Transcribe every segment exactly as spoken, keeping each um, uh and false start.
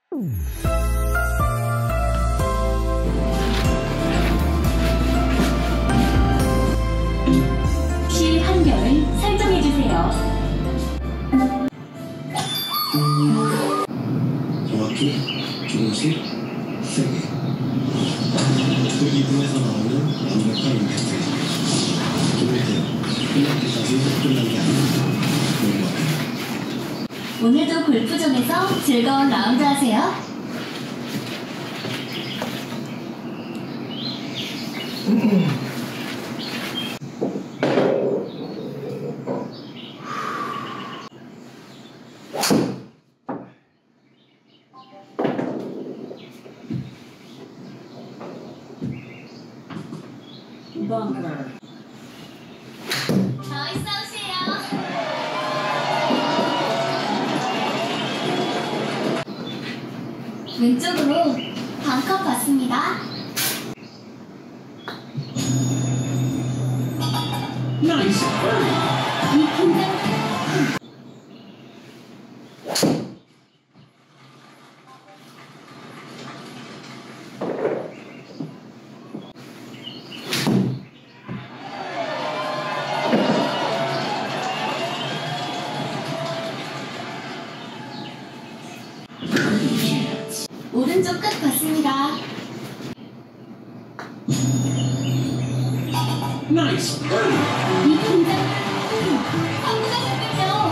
실 한결을 설정해주세요. 정확히, 조금씩, 세게. 그 기분에서 나오는 완벽한 임팩트. 임팩트, 끝날 때까지 끝난 게 아니라 오늘도 골프존에서 즐거운 라운드 하세요. Bunker. 저희 싸우세요. 왼쪽으로 반컵 받습니다. Nice. 이 긴장. 오른쪽 끝 봤습니다. Nice. 이 긴장. 아무나 잡으세요.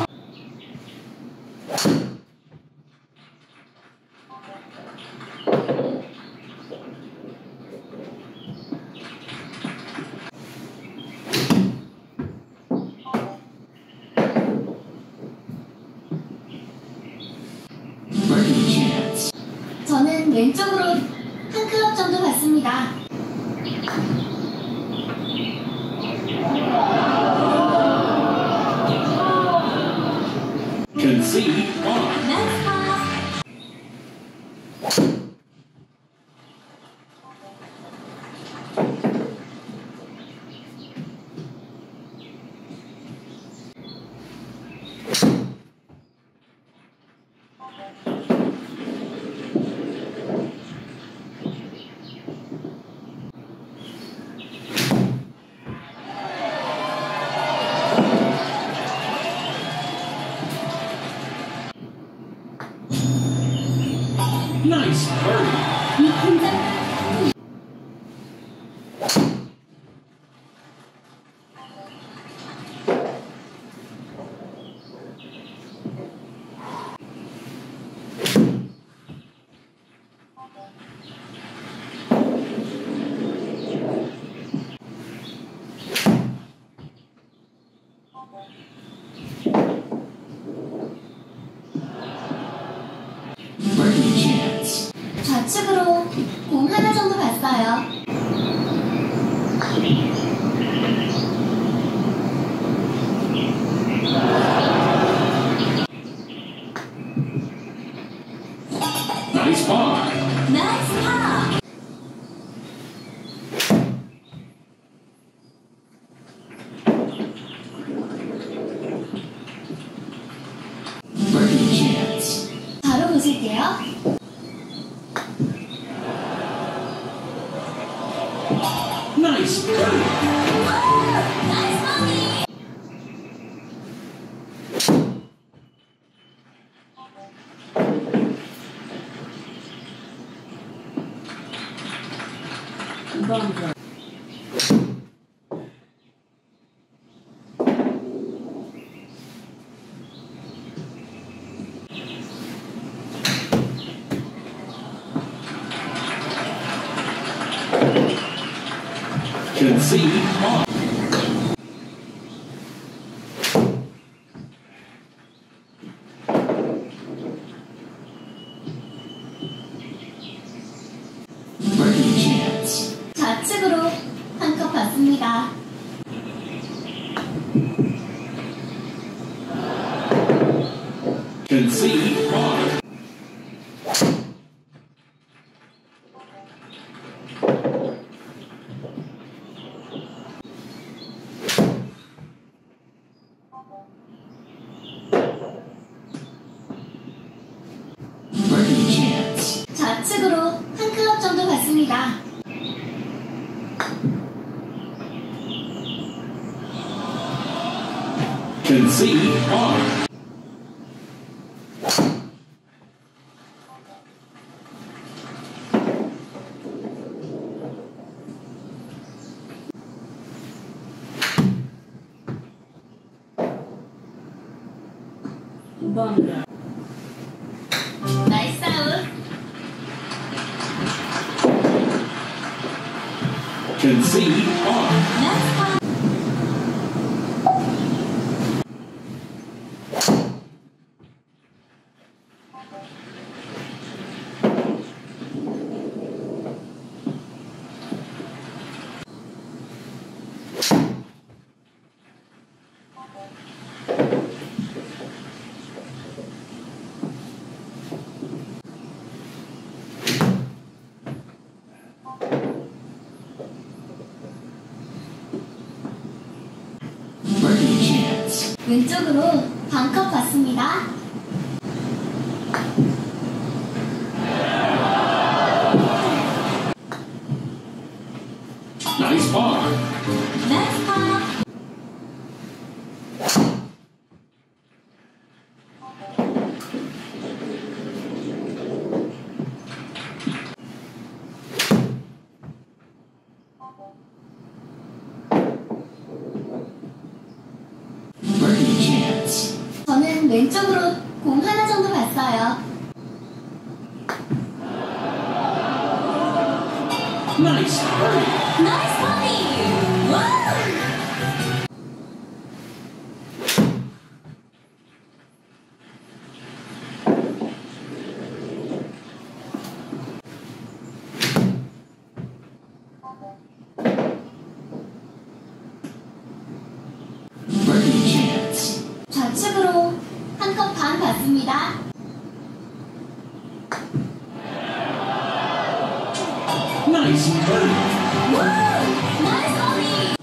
저는 왼쪽으로 한 클럽 정도 받습니다. Concede on. 나이스 파. Nice birdie. 이 긴장. 좌측으로 공 하나 정도 봤어요. Nice par. 나이스 파. 바로 보실게요. Nice birdie. 나이스 버디. Bunker. Concede on. 좌측으로 한 컵 받습니다. Concede on. Birdie chance. 봤습니다. Concede R. 감사합니다. 나이스 아웃. Concede R. 나이스 파. Birdie chance. 왼쪽으로 반컵 받습니다. Nice par. 나이스 파. Birdie chance. 저는 왼쪽으로 공 하나 정도 봤어요. Nice birdie. 나이스 버디. 와우. Birdie chance. 좌측으로 한 컵 반 받습니다. Nice birdie. 와우. 나이스 버디.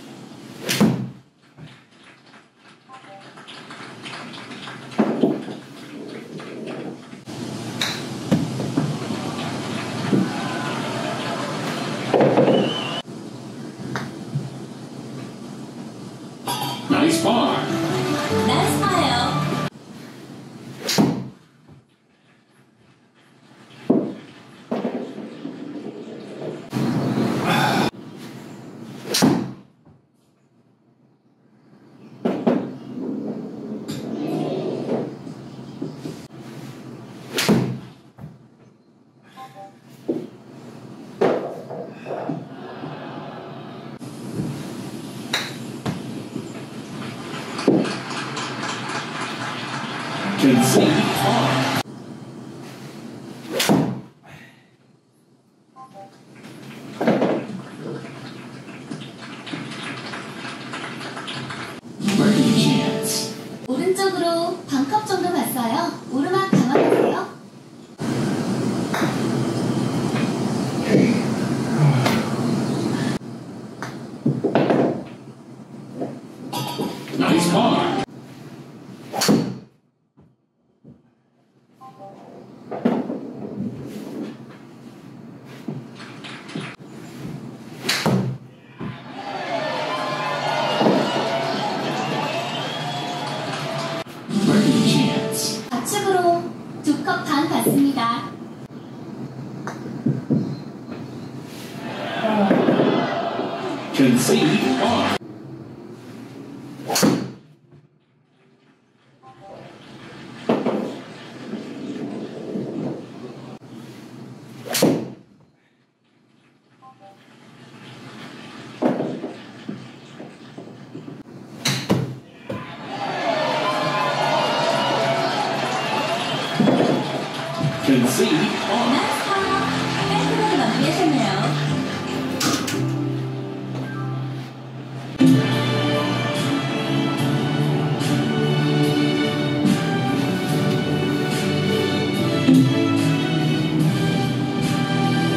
Nice par. 나이스 파예요. Concede R. Birdie chance. 오른쪽으로 반컵 정도 봤어요. 오르막 감아보세요. Nice par. Birdie chance. 좌측으로 두 컵 반 받습니다. Concede R. Concede R. 나이스 파. 깔끔하게 마무리하셨네요.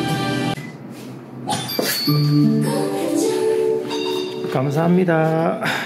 감사합니다.